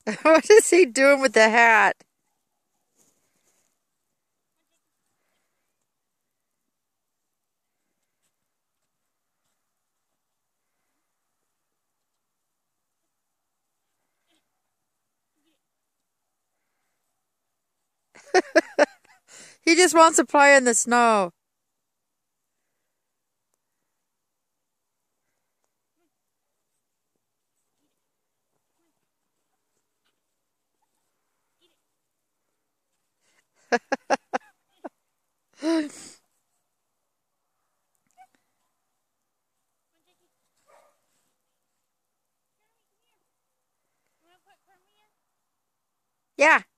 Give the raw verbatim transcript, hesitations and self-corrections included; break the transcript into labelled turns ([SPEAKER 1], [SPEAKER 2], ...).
[SPEAKER 1] What is he doing with the hat? He just wants to play in the snow. Yeah.